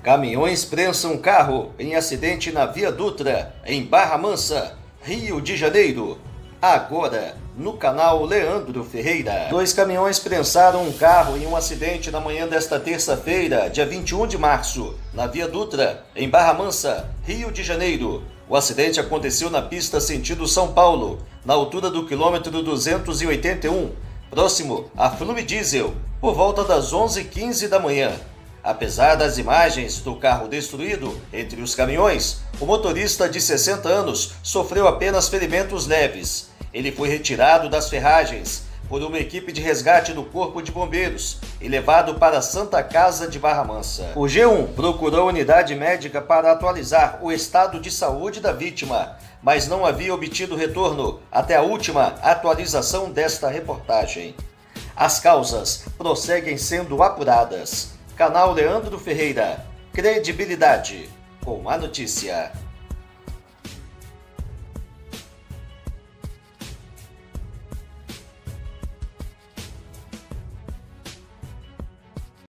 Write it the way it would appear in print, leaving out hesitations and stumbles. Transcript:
Caminhões prensam carro em acidente na Via Dutra, em Barra Mansa, Rio de Janeiro. Agora, no canal Leandro Ferreira. 2 caminhões prensaram um carro em um acidente na manhã desta terça-feira, dia 21 de março, na Via Dutra, em Barra Mansa, Rio de Janeiro. O acidente aconteceu na pista sentido São Paulo, na altura do quilômetro 281, próximo à Flumidiesel, por volta das 11h15 da manhã. Apesar das imagens do carro destruído entre os caminhões, o motorista de 60 anos sofreu apenas ferimentos leves. Ele foi retirado das ferragens por uma equipe de resgate do Corpo de Bombeiros e levado para a Santa Casa de Barra Mansa. O G1 procurou a unidade médica para atualizar o estado de saúde da vítima, mas não havia obtido retorno até a última atualização desta reportagem. As causas prosseguem sendo apuradas. Canal Leandro Ferreira, credibilidade com a notícia.